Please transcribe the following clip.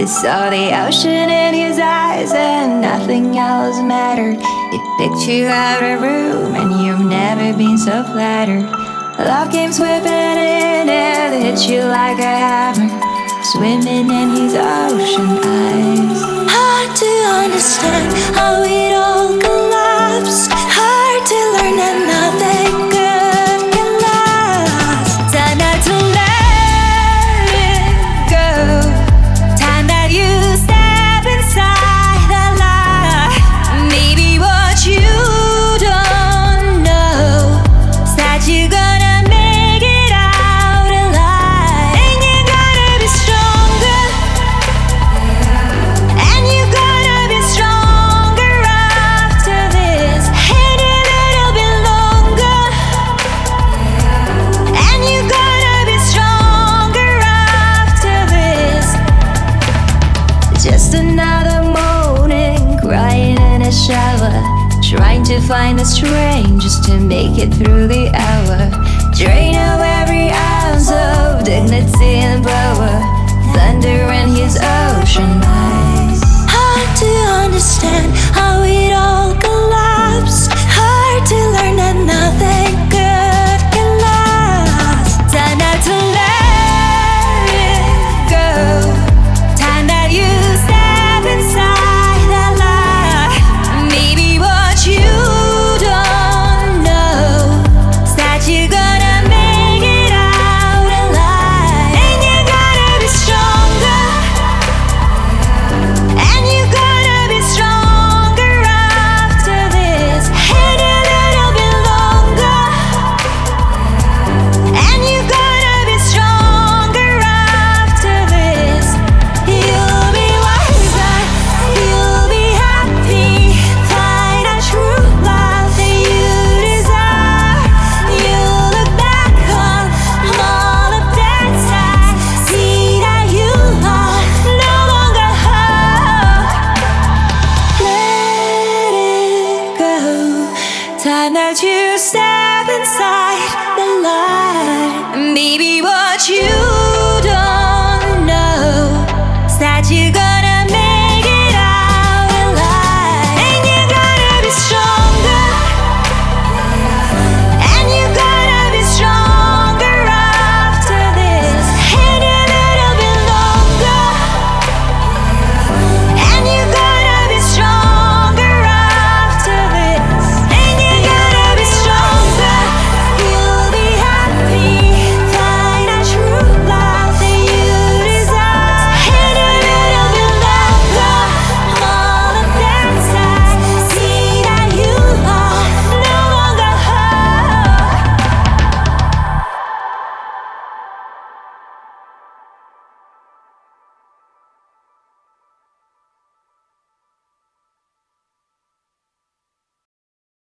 saw the ocean in his eyes and nothing else mattered. He picked you out of room and you've never been so flattered. Love came sweeping in and hit you like a hammer, swimming in his ocean eyes. Hard to understand how it all collapsed. Hard to learn that nothing good can last. Time not to let it go. Time that you step inside the light. Maybe what you don't know is that you're gonna make it out alive. And you're gonna be stronger. And you're gonna be stronger after this. And a little bit longer. And you're gonna be stronger after this. Just another morning, crying in a shower, trying to find the strength just to make it through the hour. Drain of every ounce of dignity and power, thunder in his ocean eyes. Hard to understand how it all collapsed. Hard to learn that nothing good can last. Time not to let it go. Time that you step inside the light. Maybe what you don't know is that you're gonna make it out alive. And you're gonna be stronger. And you're gonna be stronger after this. And a little bit longer. And you're gonna be stronger after this. You'll be wiser, you'll be happy. Find a true love that you desire. You'll look back on all of that time. See that you are no longer hurt. Let it go. Time that you step inside the light. Maybe what you